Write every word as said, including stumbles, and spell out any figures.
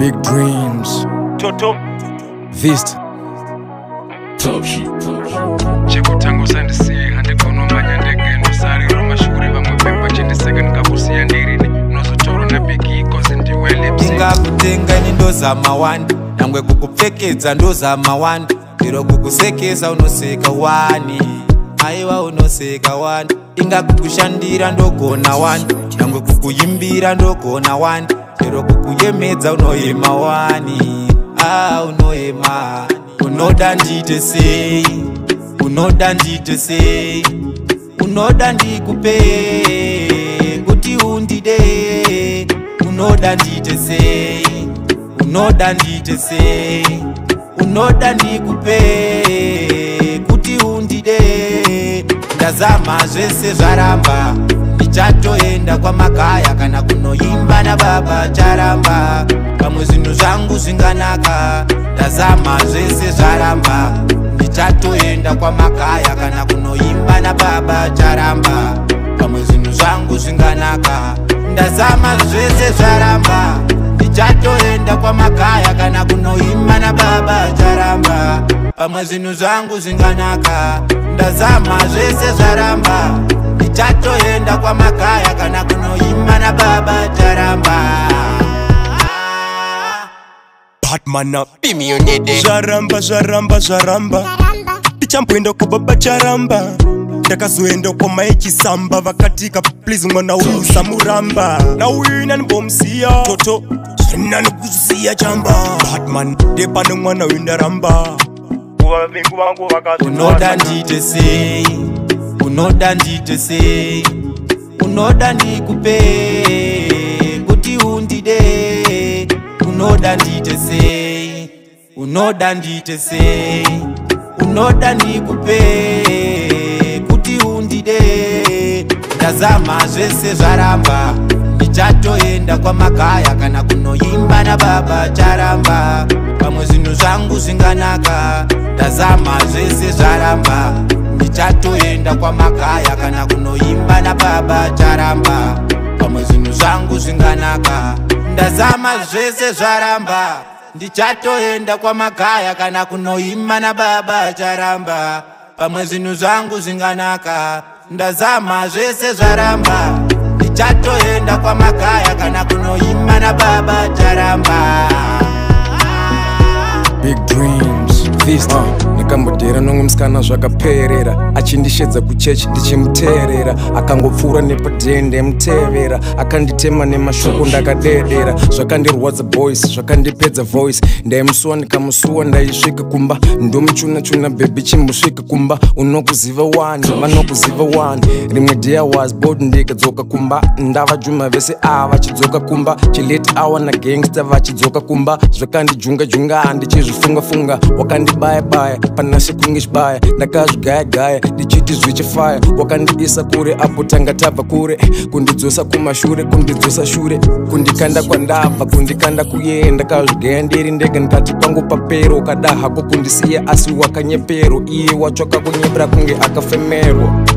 Big dreams. Toto Vista. Top shit. Cheko tango sandi si hande kono manya ndege no sari roma shuri vamwe pepa chindi second kabusia ndirini nozo toro na bigi kozi ndi wele inga kutenga nindo za mawandi nangwe kukupfekedza ndo za mawandi iro kukusekesa unoseka wani aiwa unoseka wani inga kukushandira ndogona wani nangwe kukuyimbira ndogona wani iro kukuyemedza unoyema wani ah unoyema unoda ndite sei unoda ndite sei unoda ndikupe kuti undide unoda ndite sei unoda ndite sei unoda ndikupe kuti undide ndazama zvese zvaramba ndichatoenda kwamakaya kana kunoimba na baba charamba pamwe zvinhu zvangu zvinganaka ndazama zvese zvaramba ndichatoenda kwamakaya kana kunoimba na baba charamba pamwe zvinhu zvangu zvinganaka ndazama zvese zvaramba ndichatoenda kwamakaya kana kunoimba na baba charamba pamwe zvinhu zvangu zvinganaka ndazama zvese zvaramba ndichatoenda kwamakaya kana kunoimba na baba charamba Batman bimionede Jaramba jaramba jaramba Tichampoenda kwa baba charamba Ndakazoenda kwa maiki samba Vakatika please mwana uyu samuramba Na uyu nanibomsia Toto nanikusia chamba Batman depane mwana uyu ndaramba unoda ndite sei unoda ndite sei unoda ndikupe kuti undide unoda ndite sei unoda ndite sei unoda ndikupe kuti undide ndazama zvese zvaramba ndichatoenda kwamakaya kana kunoimba na baba charamba pamwe zvinhu zvangu zvinganaka ndazama zvese zvaramba ndichatoenda kwamakaya kana kunoimba na baba charamba pamwe zvinhu zvangu zvinganaka ndazama zvese zvaramba ndichatoenda kwamakaya kana kunoimba na baba charamba pamwe zvinhu zvangu zvinganaka ndazama zvese zvaramba ndichatoenda kwamakaya kana kunoimba na baba charamba Big dreams. Vista. Uh, nikambodera nomwe musikana zvakaperera achindishedza kuchechi ndichimuteerera akangopfuura nepadhende mutevera akanditema nemashoko ndakadedera zvakandirwadza boys zvakandipedza voice ndaimusuwa ndikamusuwa ndaisvika kumba ndomuchuna chuna baby chimbosvika kumba unokuziva wani vanokuziva wani rimwe day I was bored ndikadzoka kumba ndava juma vese ava vachidzoka kumba chilate hour na gangster vachidzoka kumba zvakandijunga junga ndichizvifunga funga wakandibaya baya pana sekunge chibaya ndakazvigaya gaya ndichiti zvichifaya wakandiisa kure apo tanga tabva kure kundidzosa kumashure kundidzosa shure kundikanda kwandabva kundikanda kuye ndakazvigaya ndiri ndega ndikati pangu papero kada hako kundisiya asi wakanyepero iye watsvaka kunyepera kunge akafemerwa